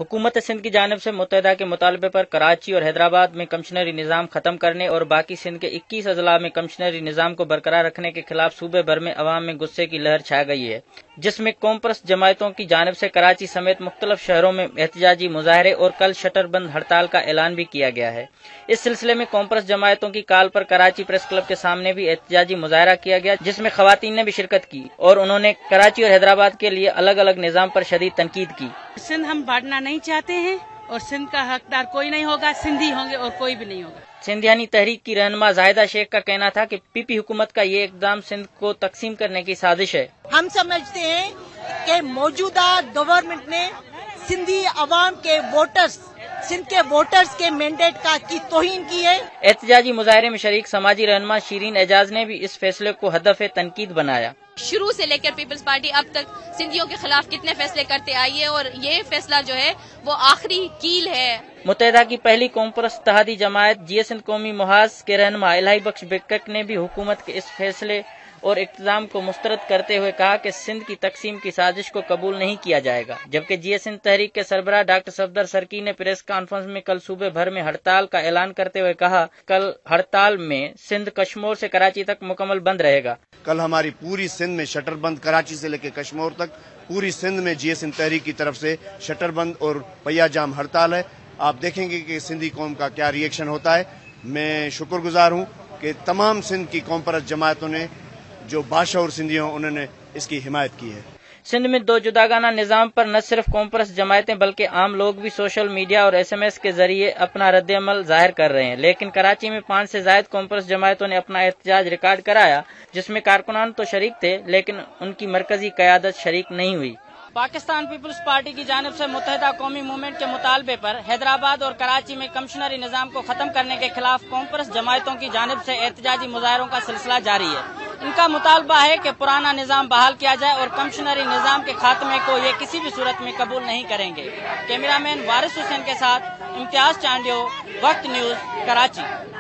हुकूमत सिंध की जानिब से मुत्तहिदा के मुतालबे पर कराची और हैदराबाद में कमिश्नरी निज़ाम खत्म करने और बाकी सिंध के 21 अजला में कमिश्नरी निज़ाम को बरकरार रखने के खिलाफ सूबे भर में अवाम में गुस्से की लहर छा गई है, जिसमें कौमपरस्त जमायतों की जानिब से कराची समेत मुख्तलिफ शहरों में एहतजाजी मुजाहरे और कल शटरबंद हड़ताल का ऐलान भी किया गया है। इस सिलसिले में कौमपरस्त जमायतों की काल पर कराची प्रेस क्लब के सामने भी एहतजाजी मुजाहरा किया गया, जिसमें खवातीन ने भी शिरकत की और उन्होंने कराची और हैदराबाद के लिए अलग अलग निज़ाम पर शदीद तनकीद की। सिंध हम बांटना नहीं चाहते हैं और सिंध का हकदार कोई नहीं होगा, सिंधी होंगे और कोई भी नहीं होगा। सिंधियानी तहरीक की रहनुमा जाहिदा शेख का कहना था कि पीपी हुकूमत का ये इक़दाम सिंध को तकसीम करने की साजिश है। हम समझते हैं कि मौजूदा गवर्नमेंट ने सिंधी अवाम के वोटर्स, सिंध के वोटर्स के मैंडेट की तौहीन की है। एहतजाजी मुजाहरे में शरीक समाजी रहनुमा शीरीन एजाज ने भी इस फैसले को हदफ तनकीद बनाया। शुरू से लेकर पीपल्स पार्टी अब तक सिंधियों के खिलाफ कितने फैसले करते आई है और ये फैसला जो है वो आखिरी कील है। मुत्तहिदा की पहली कौमपरस्त इत्तेहादी जमायत जीए सिंध कौमी मुहाज के रहनुमा इलाही बख्श बेकक ने भी हुकूमत के इस फैसले और इक़्तिदाम को मुस्तरद करते हुए कहा कि सिंध की तकसीम की साजिश को कबूल नहीं किया जाएगा। जबकि जीए सिंध तहरीक के सरबराह डॉक्टर सफदर सरकी ने प्रेस कॉन्फ्रेंस में कल सूबे भर में हड़ताल का ऐलान करते हुए कहा, कल हड़ताल में सिंध कश्मीर से कराची तक मुकम्मल बंद रहेगा। कल हमारी पूरी सिंध में शटर बंद, कराची से लेकर कश्मीर तक पूरी सिंध में जीए सिंध तहरीक की तरफ से शटर बंद और पहिया जाम हड़ताल है। आप देखेंगे कि सिंधी कौम का क्या रिएक्शन होता है। मैं शुक्रगुजार हूँ कि तमाम सिंध की कौमपरस्त जमायतों ने जो बादशाह सिंधियों उन्होंने इसकी हिमायत की है। सिंध में दो जुदागाना निज़ाम पर न सिर्फ कौमपरस्त जमायतें बल्कि आम लोग भी सोशल मीडिया और SMS के जरिए अपना रद्द-ए-अमल जाहिर कर रहे हैं, लेकिन कराची में 5 से ज़ायद कौमपरस्त जमायतों ने अपना एहतजाज रिकॉर्ड कराया, जिसमें कारकुनान तो शरीक थे लेकिन उनकी मरकजी क़यादत शरीक नहीं हुई। पाकिस्तान पीपल्स पार्टी की जानिब से मुत्तहिदा कौमी मूवमेंट के मुतालबे पर हैदराबाद और कराची में कमिश्नरी निज़ाम को खत्म करने के खिलाफ कौमपरस्त जमायतों की जानिब से एहतजाजी मुजाहरों का सिलसिला जारी है। इनका मुतालबा है कि पुराना निज़ाम बहाल किया जाए और कमिश्नरी निज़ाम के खात्मे को ये किसी भी सूरत में कबूल नहीं करेंगे। कैमरामैन वारिस हुसैन के साथ इम्तियाज चांडियो, वक्त न्यूज़, कराची।